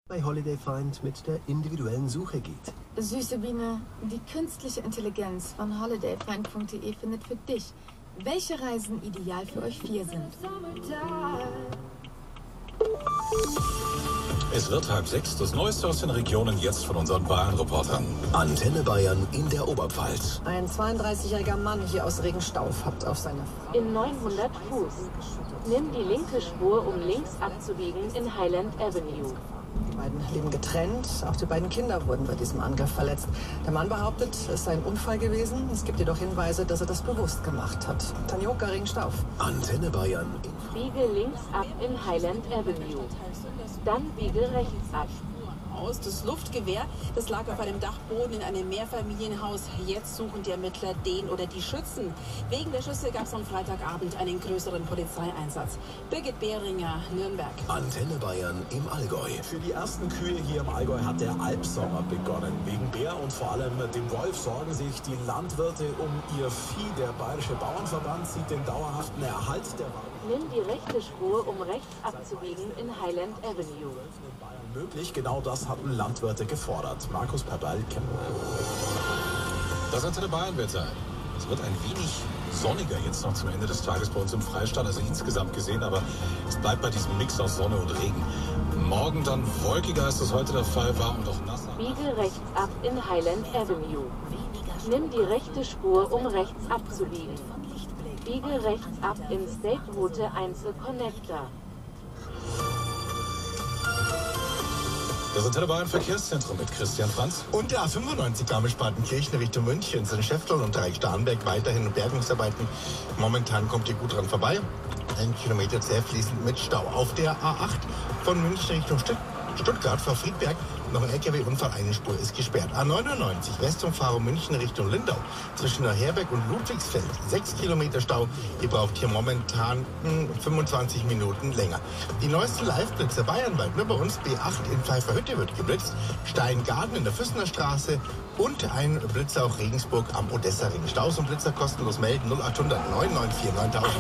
bei Holiday Find mit der individuellen Suche geht. Süße Biene, die künstliche Intelligenz von holidayfind.de findet für dich, welche Reisen ideal für euch 4 sind. Es wird 5:30. Das Neueste aus den Regionen jetzt von unseren Bayern-Reportern. Antenne Bayern in der Oberpfalz. Ein 32-jähriger Mann hier aus Regenstauf hat auf seine Frau... In 900 Fuß. Nimm die linke Spur, um links abzubiegen in Highland Avenue. Die beiden leben getrennt. Auch die beiden Kinder wurden bei diesem Angriff verletzt. Der Mann behauptet, es sei ein Unfall gewesen. Es gibt jedoch Hinweise, dass er das bewusst gemacht hat. Tanjoka, Regenstauf. Antenne Bayern. Biege links ab in Highland Avenue. Dann biege rechts ab. Das Luftgewehr, das lag auf einem Dachboden in einem Mehrfamilienhaus. Jetzt suchen die Ermittler den oder die Schützen. Wegen der Schüsse gab es am Freitagabend einen größeren Polizeieinsatz. Birgit Behringer, Nürnberg. Antenne Bayern im Allgäu. Für die ersten Kühe hier im Allgäu hat der Albsommer begonnen. Wegen Bär und vor allem dem Wolf sorgen sich die Landwirte um ihr Vieh. Der Bayerische Bauernverband sieht den dauerhaften Erhalt der Weide. Nimm die rechte Spur, um rechts abzubiegen in Highland Avenue. Möglich, genau das hatten Landwirte gefordert. Markus Perbal, Chemnitz. Das Antenne Bayern-Wetter. Es wird ein wenig sonniger jetzt noch zum Ende des Tages bei uns im Freistaat, also insgesamt gesehen, aber es bleibt bei diesem Mix aus Sonne und Regen. Morgen dann wolkiger, als das heute der Fall war, und auch nasser. Biege rechts ab in Highland Avenue. Nimm die rechte Spur, um rechts abzubiegen. Biege rechts ab in State Route Einzel Connector. Das Antenne Bayern Verkehrszentrum mit Christian Franz. Und der A95 Garmisch-Partenkirchen Richtung München sind Schäftlern und Dreieck-Starnberg weiterhin Bergungsarbeiten. Momentan kommt ihr gut dran vorbei. 1 Kilometer zäh fließend mit Stau. Auf der A8 von München Richtung Stuttgart vor Friedberg noch ein LKW-Unfall, eine Spur ist gesperrt. A99 Westumfahrung München Richtung Lindau zwischen Herberg und Ludwigsfeld 6 Kilometer Stau. Ihr braucht hier momentan 25 Minuten länger. Die neuesten Live-Blitzer bayernweit, nur bei uns B8 in Pfeifferhütte wird geblitzt, Steingarten in der Füssener Straße und ein Blitzer auch Regensburg am Odessa-Ring. Staus und Blitzer kostenlos melden 0800 994 9000.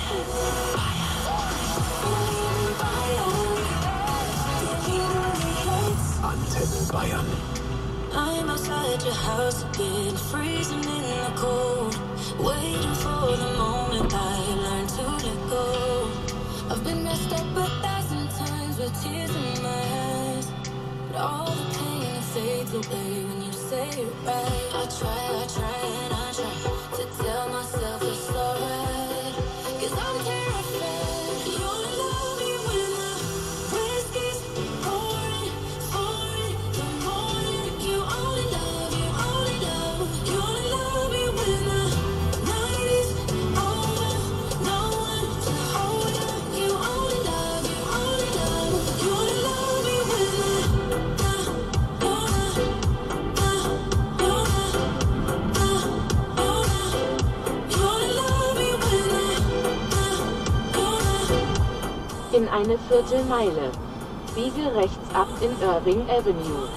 Antenne Bayern. I'm outside your house again, freezing in the cold, waiting for the moment I learn to let go. I've been messed up 1,000 times with tears in my eyes, but all the pain it fades away when you say it right. I try and I try to tell myself it's alright, 'cause I'm terrified. You only love me when the whiskey's pouring, pouring the morning. You only love me when the night is over. No one to hold you. You only love me when the you only love me when In eine Viertelmeile. Biege rechts ab in Irving Avenue.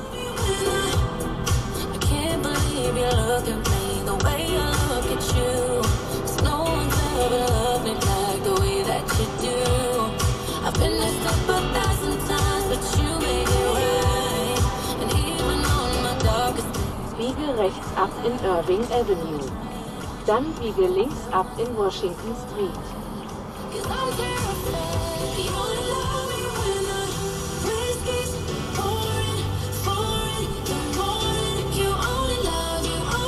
I can't believe you look at me the way I look at you. 'Cause no one's ever loved me like the way that you do. I've been messed up 1,000 times, but you made it right. And even on my darkest days. Biege rechts ab in Irving Avenue. Dann biege links ab in Washington Street. 'Cause I'm terrified. You only love me when the whiskey's pouring, pouring the morning. You only love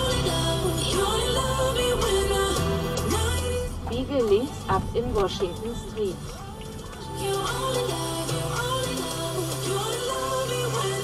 me when the night is. Biege links ab in Washington Street. You only love me when the you only love me when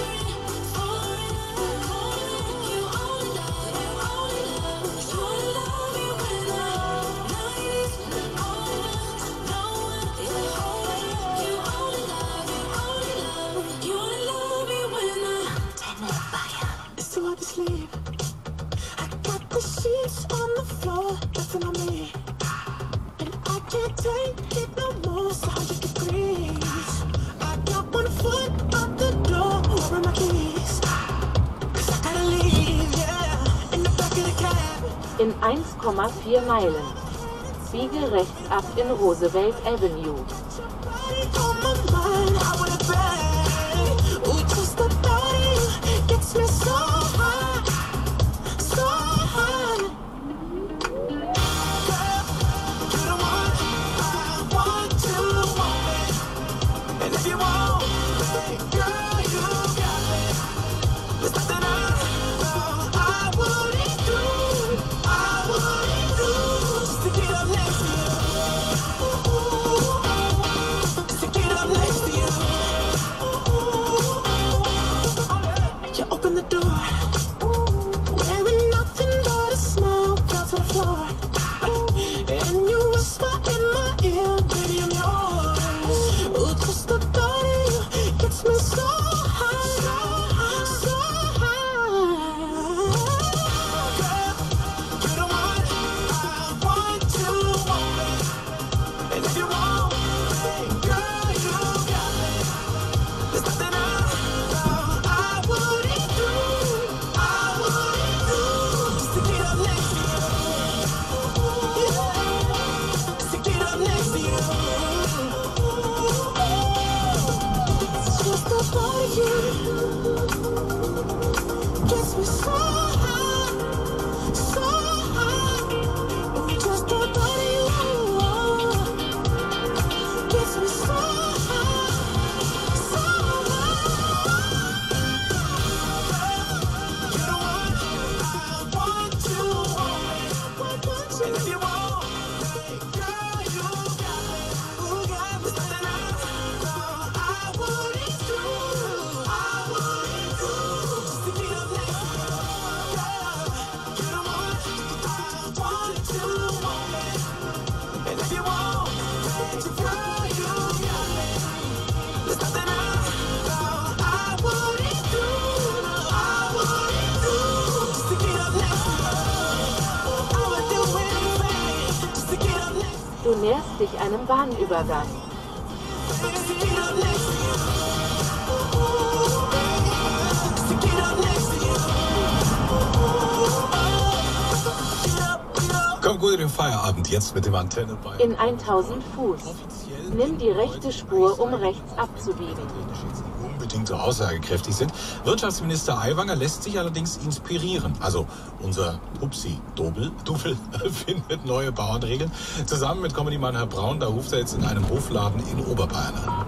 the In 1,4 Meilen. Biege rechts ab in Roosevelt Avenue. Du näherst dich einem Bahnübergang. Komm gut in den Feierabend jetzt mit dem Antenne Bayern. In 1000 Fuß. Nimm die rechte Spur, um rechts abzubiegen. Unbedingt so aussagekräftig sind. Wirtschaftsminister Aiwanger lässt sich allerdings inspirieren. Also unser Hupsi-Dufel findet neue Bauernregeln. Zusammen mit Comedy-Mann Herr Braun, da ruft er jetzt in einem Hofladen in Oberbayern an.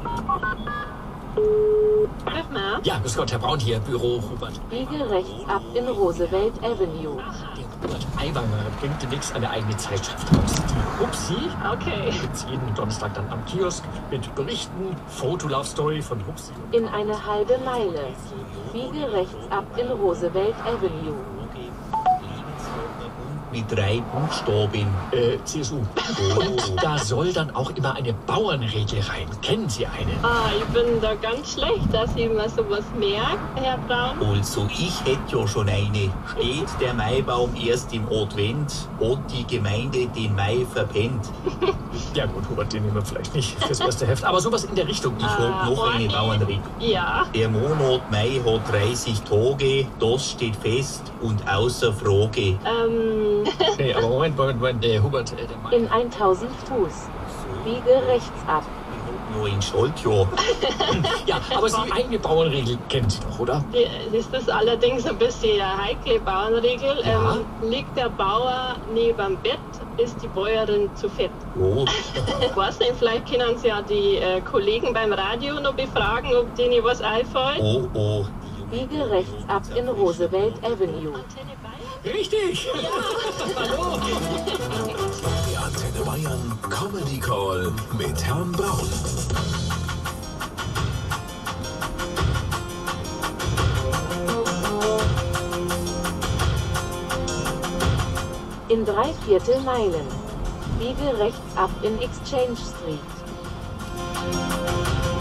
Ja, grüß Gott, Herr Braun hier, Büro Hubert. Biege rechts ab in Roosevelt Avenue. Der Hubert Aiwanger bringt demnächst eine eigene Zeitschrift raus. Die Hupsi. Okay. Gibt's jeden Donnerstag dann am Kiosk mit Berichten, Fotolove-Story von Hupsi. In eine halbe Meile. Biege rechts ab in Roosevelt Avenue. Mit 3 Buchstaben. CSU. Und da soll dann auch immer eine Bauernregel rein. Kennen Sie eine? Ich bin da ganz schlecht, dass ich mir sowas merke, Herr Braun. Also, ich hätte ja schon eine. Steht der Maibaum erst im Advent, hat die Gemeinde den Mai verpennt. Ja gut, Hubert, den nehmen wir vielleicht nicht fürs erste Heft, aber sowas in der Richtung. Ich hab noch eine Bauernregel. Ja. Der Monat Mai hat 30 Tage, das steht fest und außer Frage. Nee, aber Moment, Hubert, der Mai. In 1000 Fuß. Biege rechts ab. Nur in Schaltjahr. Ja, aber die eigene Bauernregel kennen Sie doch, oder? Ist das allerdings ein bisschen eine heikle Bauernregel. Ja. Liegt der Bauer neben dem Bett, ist die Bäuerin zu fett. Oh. Ich weiß nicht, vielleicht können Sie ja die Kollegen beim Radio noch befragen, ob denen was einfällt. Oh. Biege rechts ab in Roosevelt Avenue. Richtig! Ja. Hallo! Der Antenne Bayern Comedy Call mit Herrn Braun. In 3/4 Meilen. Biege rechts ab in Exchange Street.